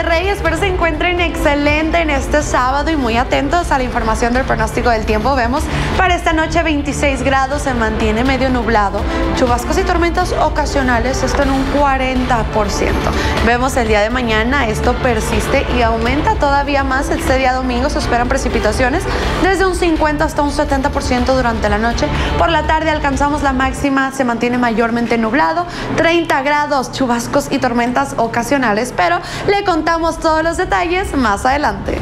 Monterrey, espero se encuentren excelente en este sábado y muy atentos a la información del pronóstico del tiempo. Vemos para esta noche 26 grados, se mantiene medio nublado, chubascos y tormentas ocasionales, esto en un 40%. Vemos el día de mañana, esto persiste y aumenta todavía más. Este día domingo se esperan precipitaciones desde un 50 hasta un 70% durante la noche. Por la tarde alcanzamos la máxima, se mantiene mayormente nublado, 30 grados, chubascos y tormentas ocasionales, pero le contamos todos los detalles más adelante.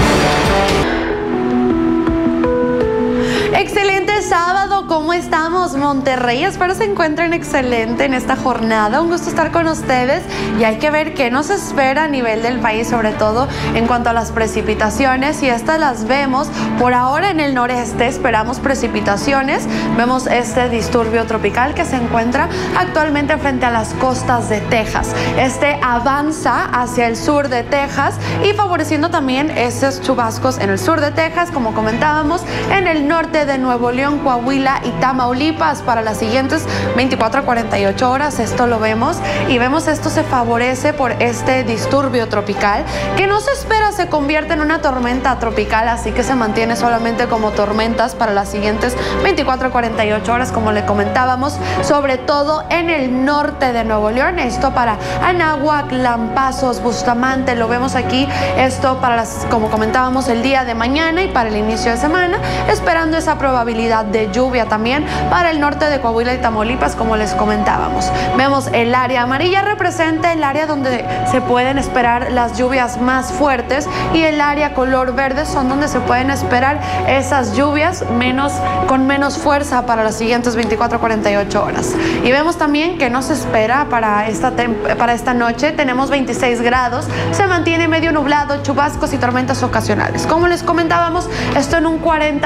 Excelente sábado, ¿cómo estamos, Monterrey? Espero se encuentren excelente en esta jornada. Un gusto estar con ustedes y hay que ver qué nos espera a nivel del país, sobre todo en cuanto a las precipitaciones, y estas las vemos por ahora en el noreste. Esperamos precipitaciones. Vemos este disturbio tropical que se encuentra actualmente frente a las costas de Texas. Este avanza hacia el sur de Texas y favoreciendo también esos chubascos en el sur de Texas, como comentábamos, en el norte de Nuevo León, Coahuila y Tamaulipas para las siguientes 24 a 48 horas. Esto lo vemos y vemos esto se favorece por este disturbio tropical que no se espera se convierta en una tormenta tropical, así que se mantiene solamente como tormentas para las siguientes 24 a 48 horas, como le comentábamos, sobre todo en el norte de Nuevo León. Esto para Anáhuac, Lampazos, Bustamante, lo vemos aquí. Esto para como comentábamos, el día de mañana y para el inicio de semana, esperando esa probabilidad de lluvia también para el norte de Coahuila y Tamaulipas, como les comentábamos. Vemos el área amarilla representa el área donde se pueden esperar las lluvias más fuertes, y el área color verde son donde se pueden esperar esas lluvias con menos fuerza para las siguientes 24 a 48 horas. Y vemos también que no se espera para esta noche. Tenemos 26 grados, se mantiene medio nublado, chubascos y tormentas ocasionales. Como les comentábamos, esto en un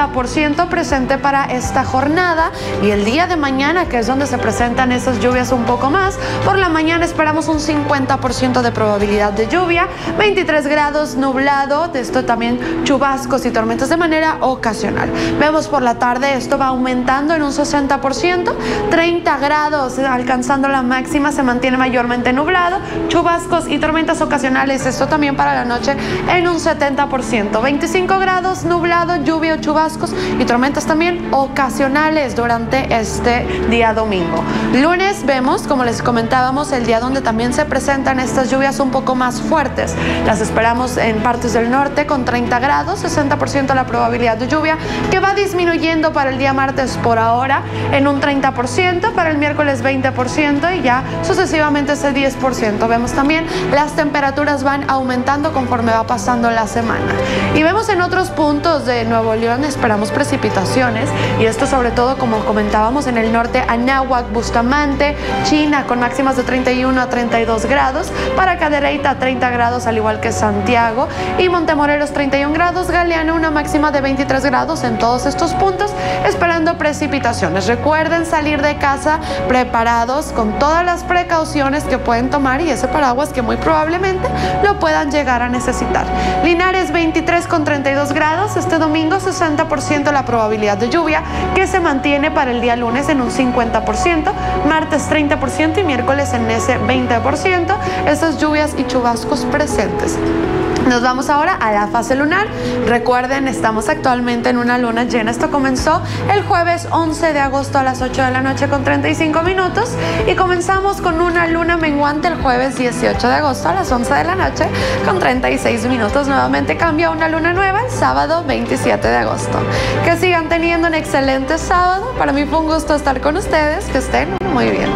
40% presente para esta jornada, y el día de mañana, que es donde se presentan esas lluvias un poco más. Por la mañana esperamos un 50% de probabilidad de lluvia, 23 grados, nublado, de esto también chubascos y tormentas de manera ocasional. Vemos por la tarde, esto va aumentando en un 60%, 30 grados alcanzando la máxima, se mantiene mayormente nublado, chubascos y tormentas ocasionales, esto también para la noche en un 70%, 25 grados, nublado, lluvia o chubascos y tormentas también ocasionales durante este día domingo. Lunes vemos, como les comentábamos, el día donde también se presentan estas lluvias un poco más fuertes. Las esperamos en partes del norte con 30 grados, 60% la probabilidad de lluvia, que va disminuyendo para el día martes por ahora en un 30%, para el miércoles 20% y ya sucesivamente ese 10%. Vemos también las temperaturas van aumentando conforme va pasando la semana. Y vemos en otros puntos de Nuevo León esperamos precipitaciones, y esto sobre todo, como comentábamos, en el norte, Anáhuac, Bustamante, China, con máximas de 31 a 32 grados, para Cadereyta 30 grados, al igual que Santiago, y Montemorelos 31 grados, Galeana una máxima de 23 grados en todos estos puntos, esperando precipitaciones. Recuerden salir de casa preparados con todas las precauciones que pueden tomar y ese paraguas que muy probablemente lo puedan llegar a necesitar. Linares 23 con 32 grados, este domingo 60% la probabilidad de lluvia, que se mantiene para el día lunes en un 50%, martes 30% y miércoles en ese 20%, esas lluvias y chubascos presentes. Nos vamos ahora a la fase lunar. Recuerden, estamos actualmente en una luna llena. Esto comenzó el jueves 11 de agosto a las 8 de la noche con 35 minutos y comenzamos con una luna menguante el jueves 18 de agosto a las 11 de la noche con 36 minutos. Nuevamente cambia una luna nueva el sábado 27 de agosto. Que sigan teniendo un excelente sábado. Para mí fue un gusto estar con ustedes. Que estén muy bien.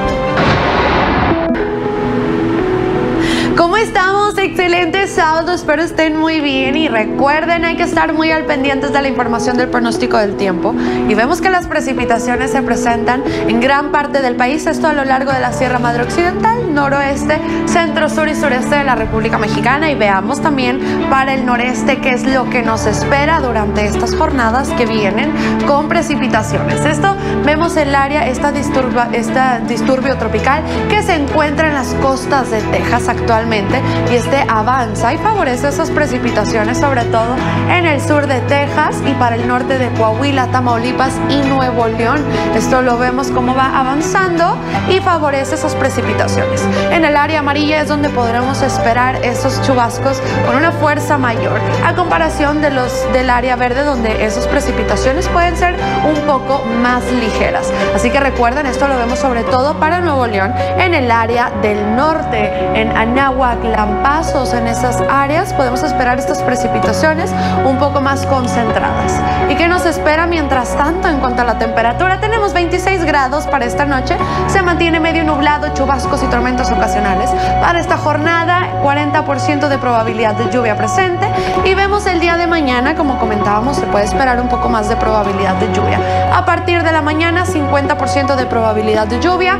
¿Cómo estamos? Excelente sábado, espero estén muy bien y recuerden, hay que estar muy al pendientes de la información del pronóstico del tiempo, y vemos que las precipitaciones se presentan en gran parte del país, esto a lo largo de la Sierra Madre Occidental, noroeste, centro, sur y sureste de la República Mexicana, y veamos también para el noreste qué es lo que nos espera durante estas jornadas que vienen con precipitaciones. Esto vemos el área, este disturbio tropical que se encuentra en las costas de Texas actualmente y está este avanza y favorece esas precipitaciones, sobre todo en el sur de Texas y para el norte de Coahuila, Tamaulipas y Nuevo León. Esto lo vemos como va avanzando y favorece esas precipitaciones. En el área amarilla es donde podremos esperar esos chubascos con una fuerza mayor, a comparación de los del área verde, donde esas precipitaciones pueden ser un poco más ligeras. Así que recuerden, esto lo vemos sobre todo para Nuevo León, en el área del norte, en Anáhuac, Lampazos, en esas áreas podemos esperar estas precipitaciones un poco más concentradas. ¿Y qué nos espera mientras tanto en cuanto a la temperatura? Tenemos 26 grados para esta noche, se mantiene medio nublado, chubascos y tormentas ocasionales. Para esta jornada, 40% de probabilidad de lluvia presente, y vemos el día de mañana, como comentábamos, se puede esperar un poco más de probabilidad de lluvia. A partir de la mañana, 50% de probabilidad de lluvia,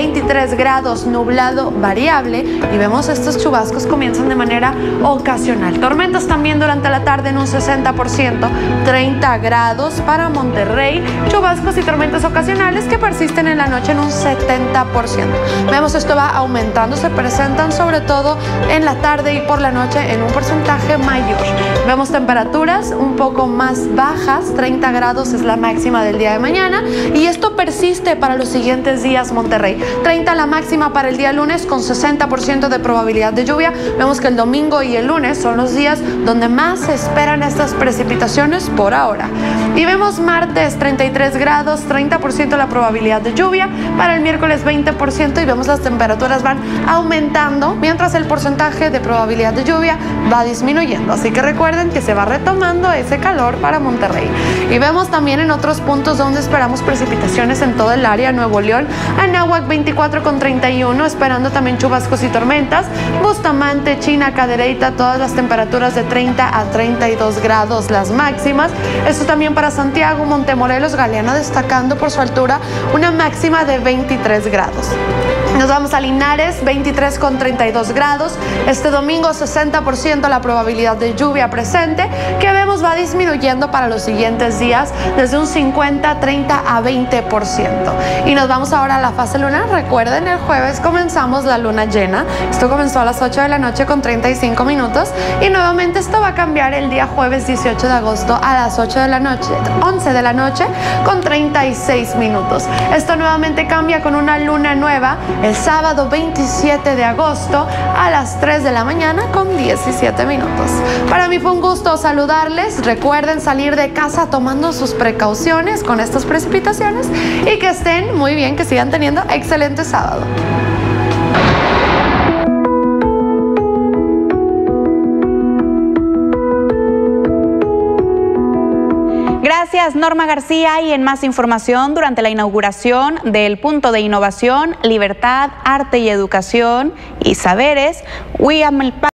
23 grados, nublado variable, y vemos estos chubascos comienzan de manera ocasional. Tormentas también durante la tarde en un 60%, 30 grados para Monterrey, chubascos y tormentas ocasionales que persisten en la noche en un 70%. Vemos esto va aumentando, se presentan sobre todo en la tarde y por la noche en un porcentaje mayor. Vemos temperaturas un poco más bajas, 30 grados es la máxima del día de mañana, y esto persiste para los siguientes días. Monterrey, 30 la máxima para el día lunes con 60% de probabilidad de lluvia. Vemos que el domingo y el lunes son los días donde más se esperan estas precipitaciones por ahora. Y vemos martes 33 grados, 30% la probabilidad de lluvia, para el miércoles 20%, y vemos las temperaturas van aumentando mientras el porcentaje de probabilidad de lluvia va disminuyendo. Así que recuerden que se va retomando ese calor para Monterrey. Y vemos también en otros puntos donde esperamos precipitaciones en todo el área. Nuevo León, Anáhuac 24 con 31, esperando también chubascos y tormentas. Bustamante, China, Cadereyta, todas las temperaturas de 30 a 32 grados las máximas. Esto también para Santiago, Montemorelos, Galeana destacando por su altura, una máxima de 23 grados. Nos vamos a Linares, 23 con 32 grados. Este domingo 60% la probabilidad de lluvia presente, que vemos va disminuyendo para los siguientes días desde un 50, 30 a 20%. Y nos vamos ahora a la fase lunar. Recuerden, el jueves comenzamos la luna llena. Esto comenzó a las 8 de la noche con 35 minutos y nuevamente esto va a cambiar el día jueves 18 de agosto a las 8 de la noche, 11 de la noche con 36 minutos. Esto nuevamente cambia con una luna nueva el sábado 27 de agosto a las 3 de la mañana con 17 minutos. Para mí fue un gusto saludarles. Recuerden salir de casa tomando sus precauciones con estas precipitaciones y que estén muy bien, que sigan teniendo excelente sábado. Gracias, Norma García. Y en más información, durante la inauguración del Punto de Innovación, Libertad, Arte y Educación y Saberes, William